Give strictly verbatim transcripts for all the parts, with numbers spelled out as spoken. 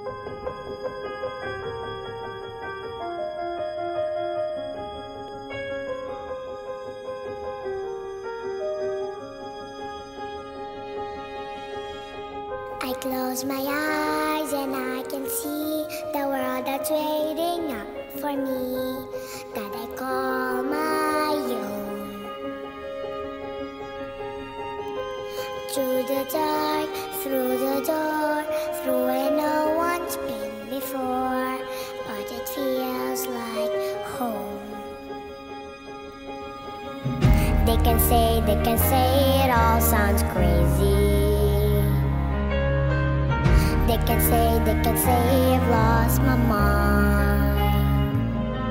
I close my eyes and I can see the world that's waiting up for me, that I call my own. Through the dark, through the door, through where no one's been before, but it feels like home. They can say, they can say it all sounds crazy. They can say, they can say I've lost my mind.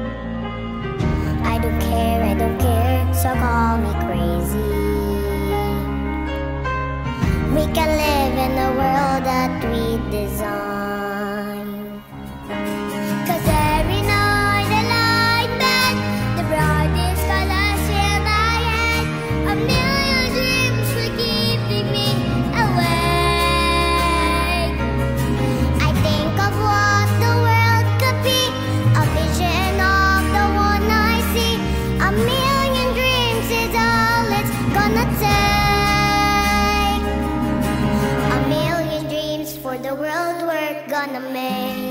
I don't care, I don't care, so call me crazy. We can live in the world that we design. 'Cause every night I lie in bed, the brightest colors fill my head. A million dreams were keeping me awake. I think of what the world could be, a vision of the one I see. A million dreams is all it's gonna take. A million dreams for the world we're gonna make.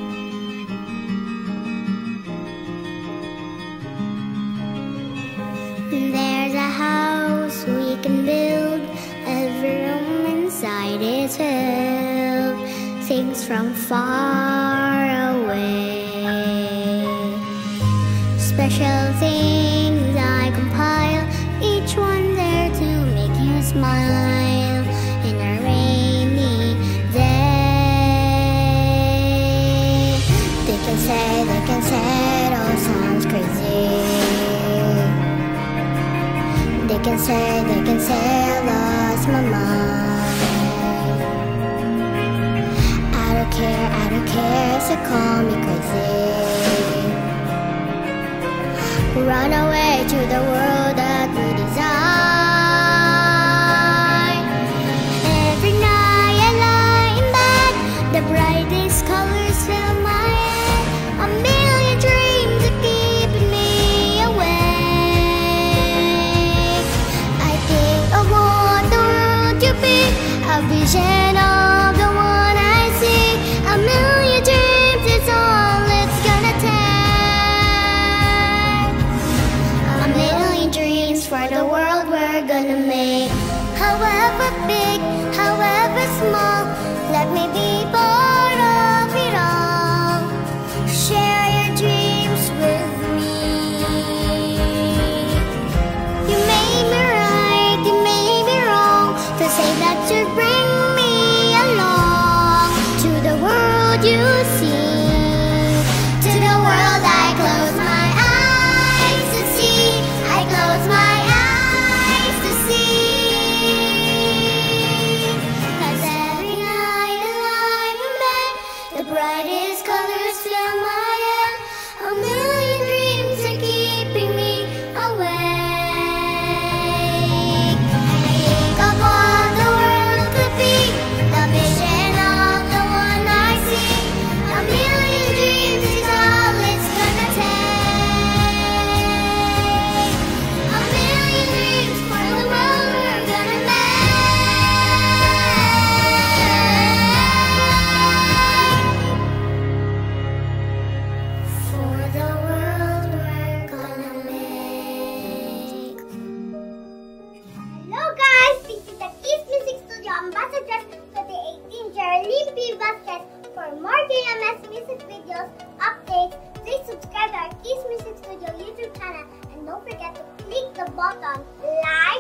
There's a house we can build, every room inside is filled, things from far away. Special things I compile, each one there to make you smile in a rainy day. They can say, they can say it all sounds crazy. They can say, they can say I lost my mind. I don't care, I don't care, so call me crazy. Run away to the world that we design. Every night I lie in bed, the brightest colors fill my head. A million dreams are keeping me awake. I think of what the world to be, a vision of the one I see. A million dreams is all it's gonna take. A million dreams for the world we're gonna make. However big, however small, let me be part of it all. Share your dreams with me. You may be right, you may be wrong, to say that you bring me along to the world you see. To the world I close my eyes to see. I close my eyes to see. 'Cause every night I lie in bed, the brightest colors fill my head. A million dreams are keeping me awake. I think of what the world could be, the vision of the one I see. A million dreams is all it's gonna take. A million dreams for the world we're gonna make. For the world we're gonna make. Hello guys, this is the Kiss Music Studio Ambassador for the eighteenth Geraldine P. Vasquez. For more K M S music videos, updates, please subscribe to our Kiss Music Studio YouTube channel and don't forget to click the button like,